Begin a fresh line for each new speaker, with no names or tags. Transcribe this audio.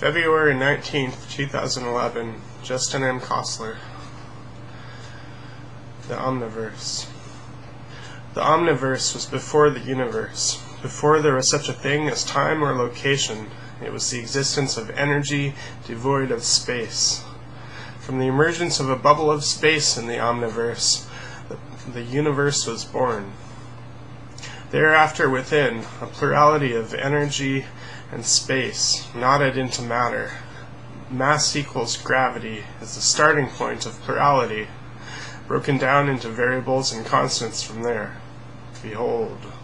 February 19th, 2011, Justin M. Coslor. The Omniverse. The Omniverse was before the universe. Before there was such a thing as time or location, it was the existence of energy devoid of space. From the emergence of a bubble of space in the Omniverse, the universe was born. Thereafter within, a plurality of energy and space knotted into matter. Mass equals gravity is the starting point of plurality, broken down into variables and constants from there. Behold.